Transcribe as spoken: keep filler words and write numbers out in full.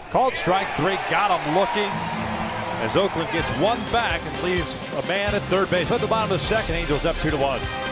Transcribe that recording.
Called strike three, got him looking as Oakland gets one back and leaves a man at third base. At the bottom of the second, Angels up two to one.